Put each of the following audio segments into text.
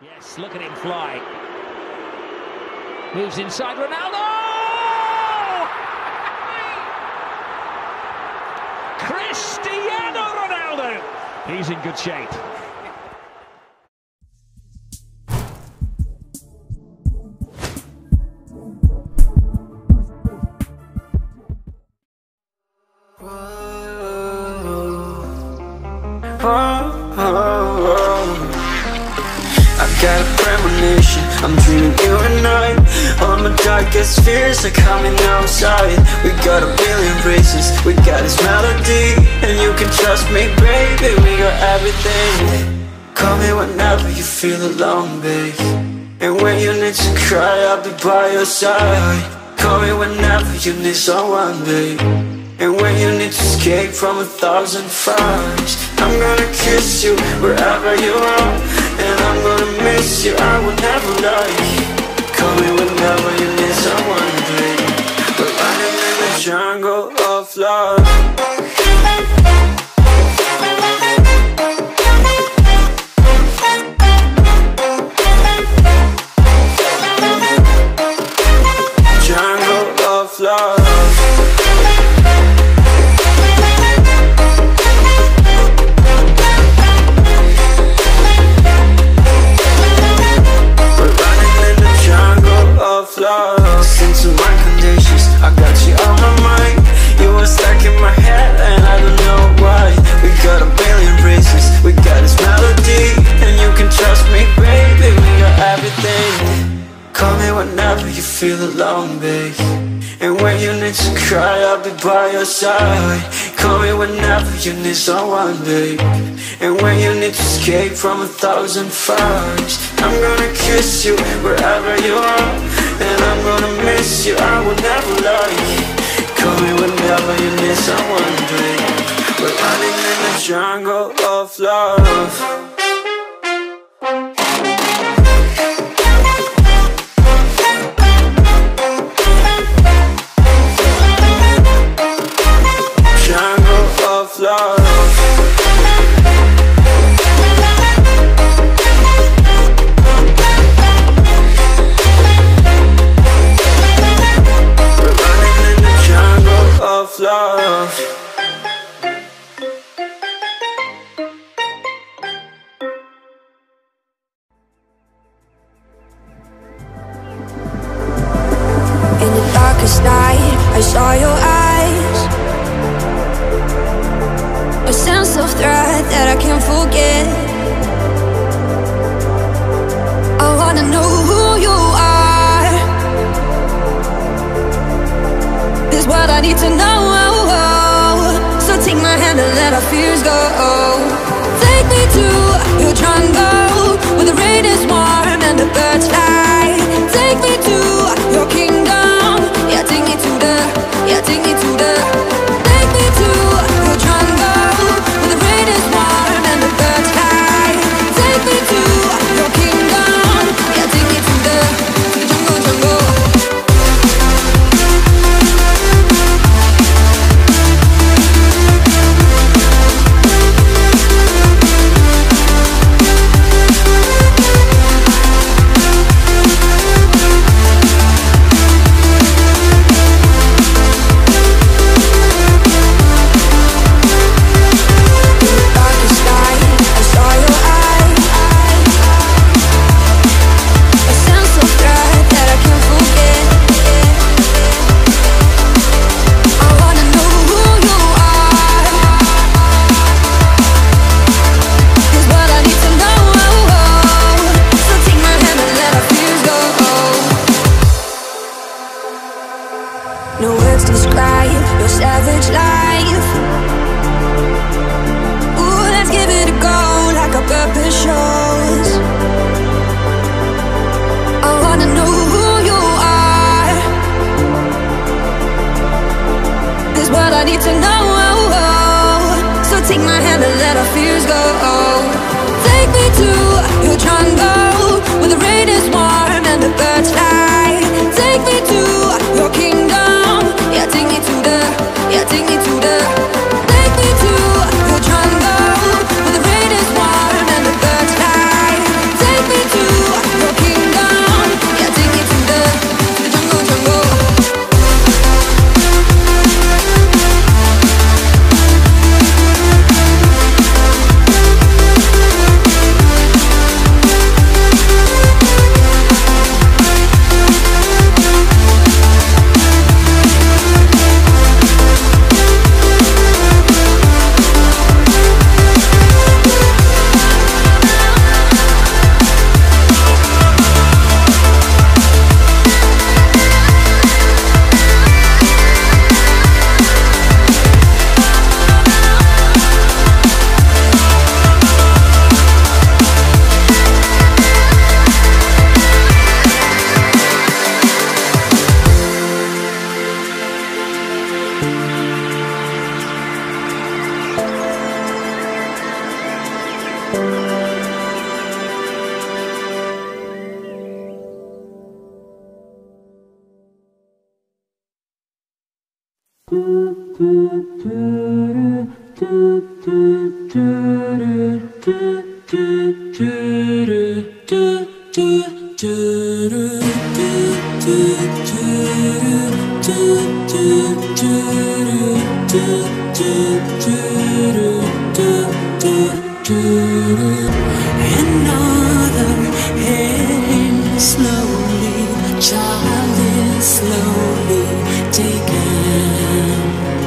Yes, look at him fly. Moves inside Ronaldo! Cristiano Ronaldo! He's in good shape. I've got a premonition, I'm dreaming you and I. All my darkest fears are coming outside. We got a billion races, we got this melody. And you can trust me, baby, we got everything. Call me whenever you feel alone, babe. And when you need to cry, I'll be by your side. Call me whenever you need someone, babe. And when you need to escape from 1,000 fires, I'm gonna kiss you wherever you are. And I'm gonna miss you, I will never lie. Call me whenever you need someone, babe. We're running in the jungle of love. Jungle of love. Listen to my conditions, I got you on my mind. You were stuck in my head and I don't know why. We got a billion races, we got this melody. And you can trust me, baby, we got everything. Call me whenever you feel alone, babe. And when you need to cry, I'll be by your side. Call me whenever you need someone, babe. And when you need to escape from 1,000 fires, I'm gonna kiss you wherever you are. And I'm gonna miss you, I will never lie. Call me whenever you need someone, babe. We're running in the jungle of love. Love. We're running in the jungle of love. Another hand slowly, the child is slowly taken.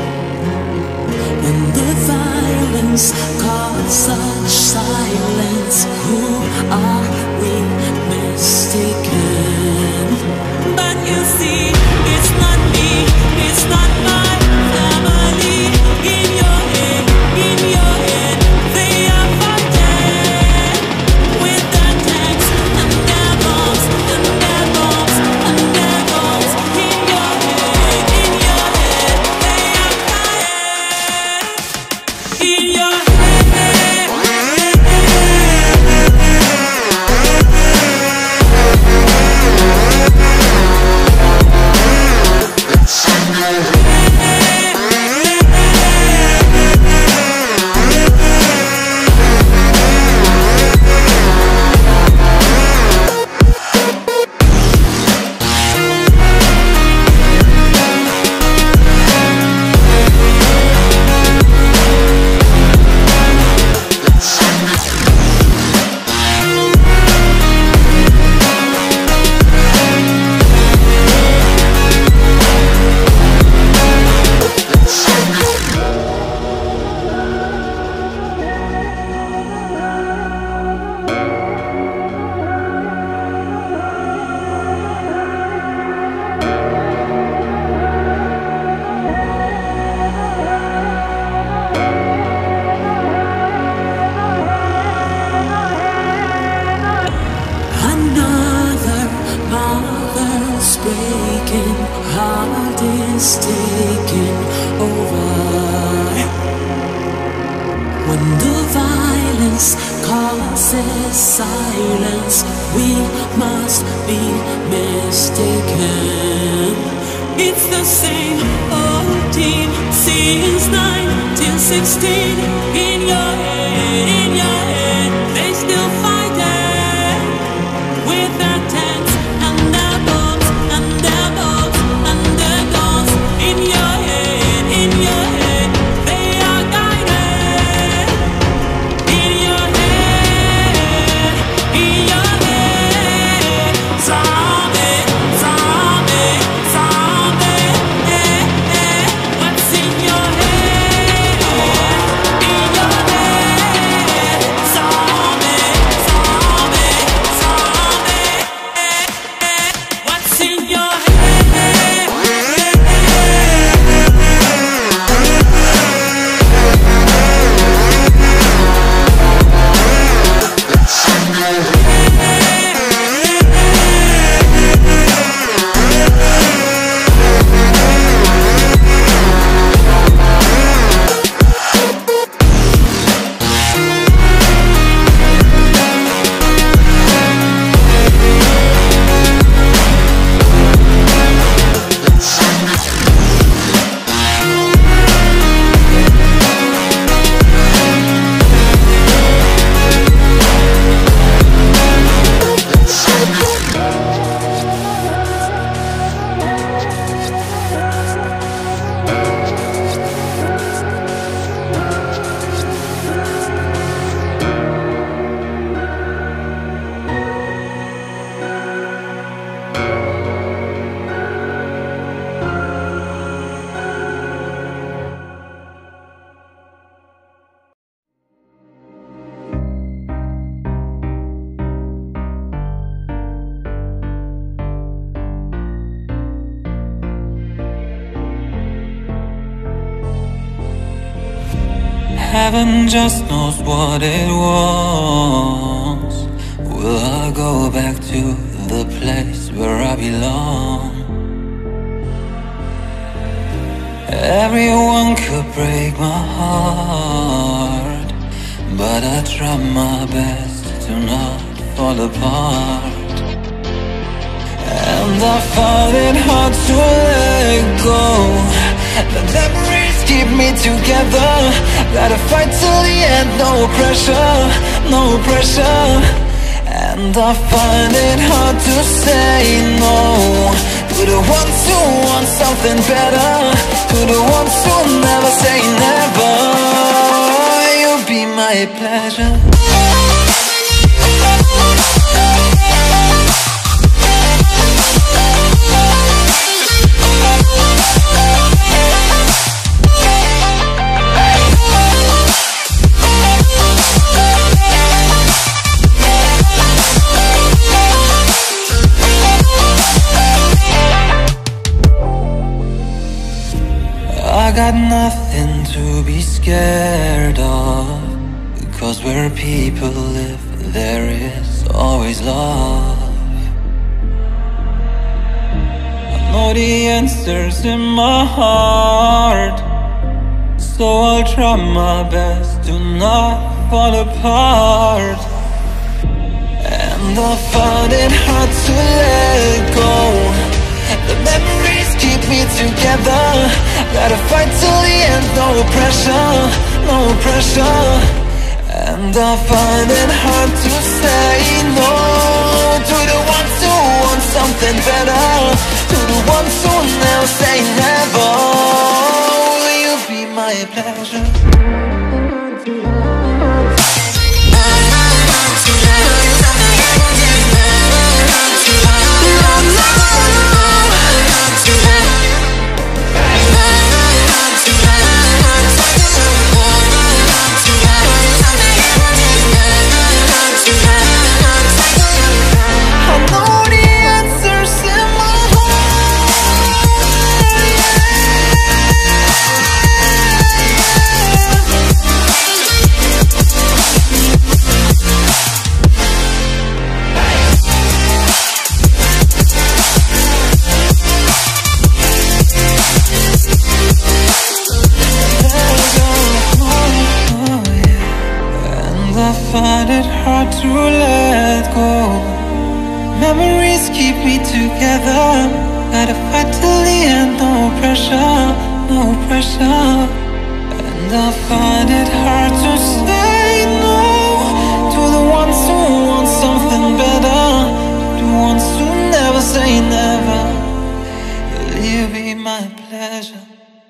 When the violence caused such silence, who are we mistaken? But you see, it's not me, it's not my family. In your head, they are fighting with their tanks and their bombs and their bombs and their bombs. In your head, they are fighting. In your breaking, heart is taking over. When the violence causes silence, we must be mistaken. It's the same old team since 1916. In your head, they still fighting with their tanks and their bombs and their bombs and their guns. In your head, they are guided. In your head, zombie, zombie, zombie. What's in your head? In your head, zombie, zombie, zombie. What's in your head? Heaven just knows what it wants. Will I go back to the place where I belong? Everyone could break my heart, but I try my best to not fall apart. And I find it hard to let go. The memories keep me together. Gotta fight till the end, no pressure, no pressure. And I find it hard to say no to the ones who want something better, to the ones who never say never. You'll be my pleasure. I got nothing to be scared of, because where people live, there is always love. I know the answers in my heart, so I'll try my best to not fall apart. And I find it hard to let go. The memories keep me together. Gotta fight till the end, no pressure, no pressure. And I find it hard to say no to the ones who want something better, to the ones who never say never. Will you be my pleasure? Find it hard to let go. Memories keep me together. Gotta fight till the end, no pressure, no pressure. And I find it hard to say no to the ones who want something better, to the ones who never say never. Will you be my pleasure?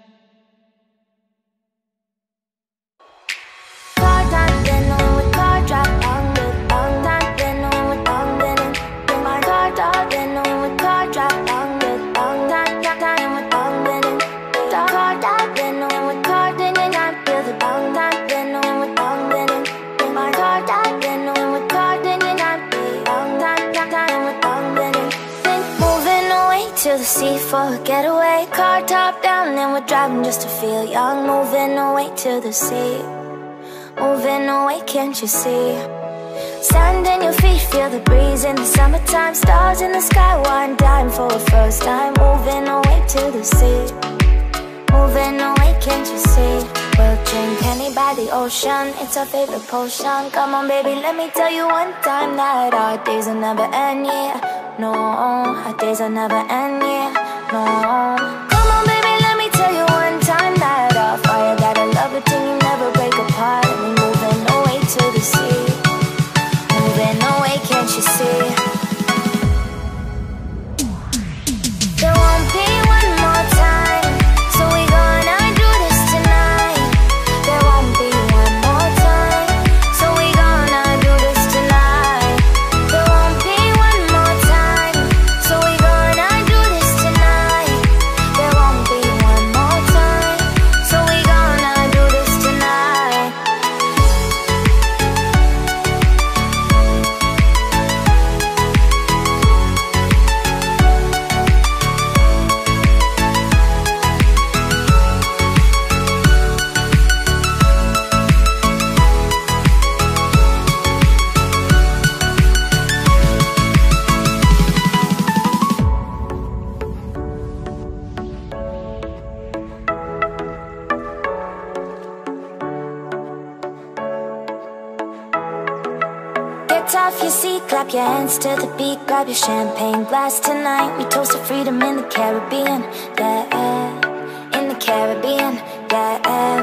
Sea for a getaway, car top down and we're driving just to feel young. Moving away to the sea, moving away, can't you see? Sand in your feet, feel the breeze in the summertime. Stars in the sky, one dime for a first time. Moving away to the sea, moving away, can't you see? We'll drink honey by the ocean, it's our favorite potion. Come on baby, let me tell you one time that our days will never end, yeah. No, our days will never end, yeah. No. Come on baby, let me tell you one time that our fire got a love it till you never break apart. And we're moving away to the sea, moving away, can't you see? There won't be one more time, so we gonna do this tonight. There won't be one more time, so we gonna do this tonight. There won't be one more time, so we gonna do this tonight. There won't be one more time, so we gonna do this tonight. Get off your seat, clap your hands to the beat. Grab your champagne glass tonight. We toast to freedom in the Caribbean, yeah, in the Caribbean, yeah.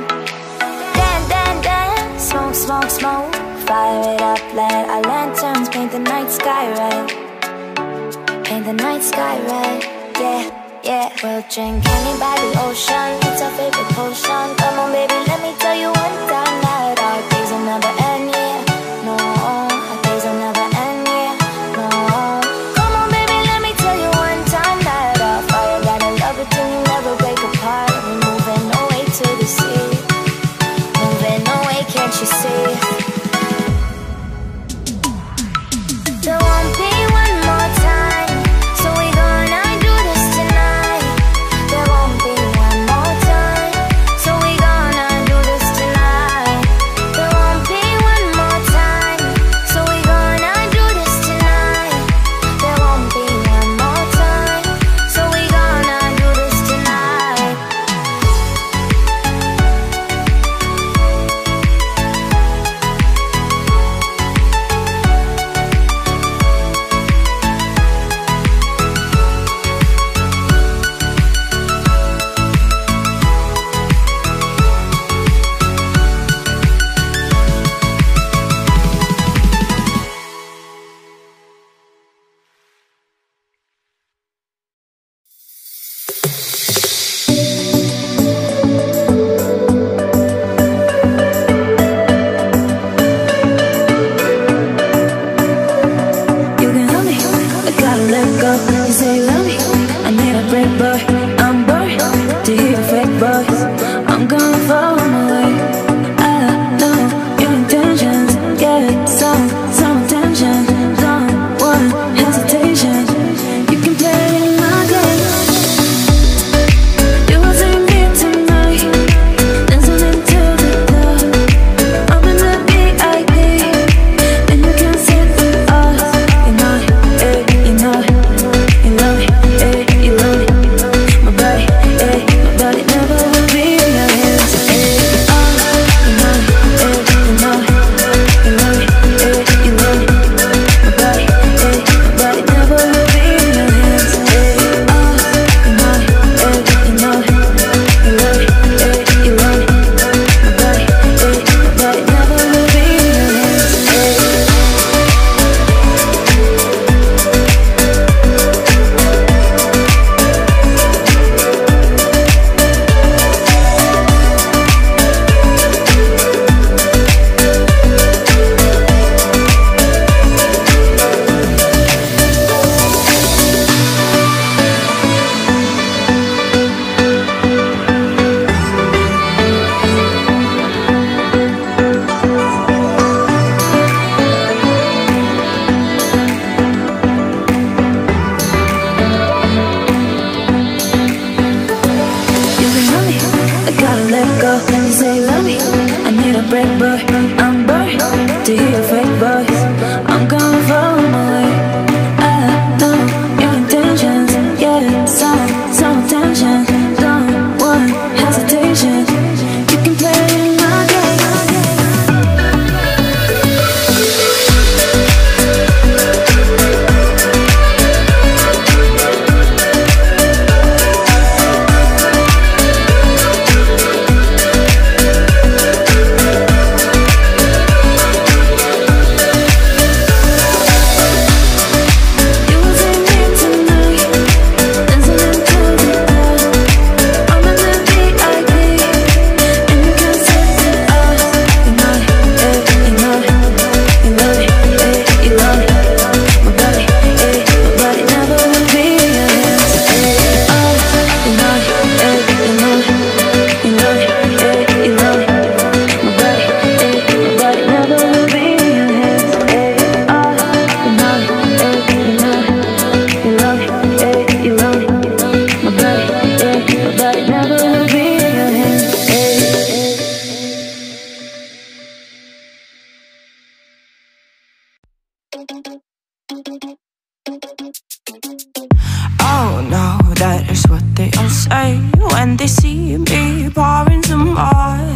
Dance, smoke, smoke, smoke. Fire it up, let our lanterns paint the night sky red. Paint the night sky red, yeah, yeah. We'll drink honey by the ocean, it's our favorite potion. Come on baby, let me tell you one time that our days will never end, yeah. No, our days will never end, yeah. No. Come on baby, let me tell you one time that our fire got a love it till you never break apart. We're moving away to the sea, moving away, can't you see? There won't be one more time, so we gonna do this tonight. There won't be one more time, so we gonna do this tonight. There won't be one more time, so we gonna do this tonight. There won't be one more time, so we gonna do this tonight. You can help me, I gotta let go. You say you love me, I need a break, boy. I'm bored to hear your fake voice. I'm gonna follow my way. I know your intentions, yeah. Some attention, don't want hesitation. You can play my game. You will see me tonight, dancing until the dark. I'm in the VIP, and you can sit with us. You know it, you know it, you love it, you love it. My body, my body never will be in your hands. You know it, you know it, you love it, you love it. My body never will be in your hands. You know it, you know it, you love it, you love it. My body never will be in your hands. You can help me, I gotta let go. You say you love me, I need a break, boy. I'm bored to hear your fake voice. I'm gonna follow my way. I know your intentions, yeah. Some attention, don't want hesitation. You can play my game. Oh no, that is what they all say when they see me pouring some more.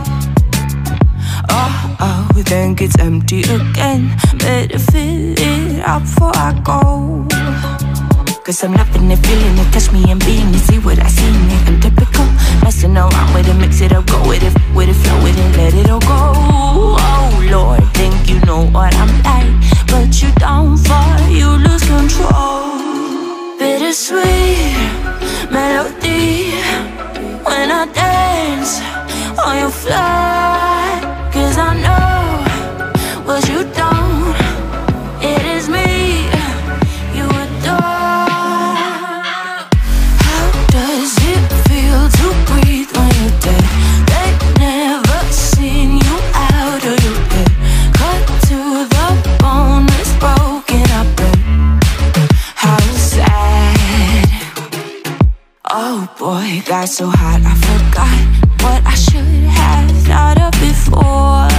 Oh, think it's empty again. Better fill it up before I go. Cause I'm loving it, feeling it, touch me and being it. See what I see in it, I'm typical. Messing around with it, mix it up, go with it, flow with it, let it all go. Oh Lord, think you know what I'm like, but you don't fall, you lose control. Bittersweet melody when I dance on your fly. Cause I know what you don't, it is me you adore. How does it feel to breathe when you're dead? They never seen you out of your bed. Cut to the bone, it's broken, I bet. How sad. Oh boy, got so hot I forgot what I should have thought of before.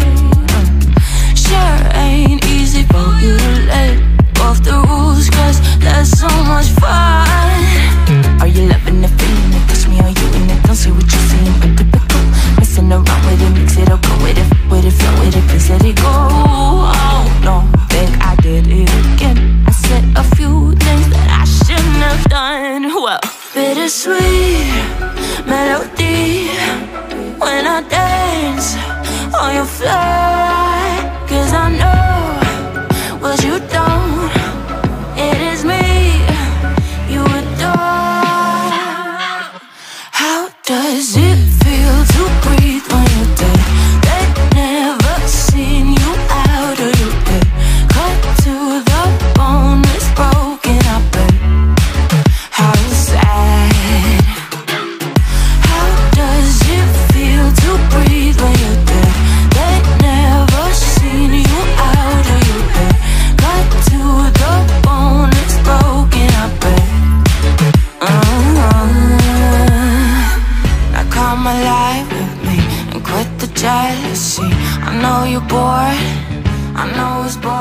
Sure ain't easy for you to let go of the rules, cause there's so much fun. Are you loving the feeling it? Touch me, are you in it? Don't see what you're seeing, but typical. Messing around with it, mix it up, go with it, flow with it, please let it go. Oh no, think I did it again. I said a few things that I shouldn't have done. Well, bittersweet melody when I dance on your fly. Cause I know what you don't, it is me you adore. How does it feel to breathe when you're dead? They never seen you out of your bed. Cut to the bone, it's broken, I bet. How sad. How does it feel to breathe when you're dead? They never seen you out of your bed. Cut to the bone, it's broken, I bet. Now come alive with me and quit the jealousy. I know you're bored, I know it's boring.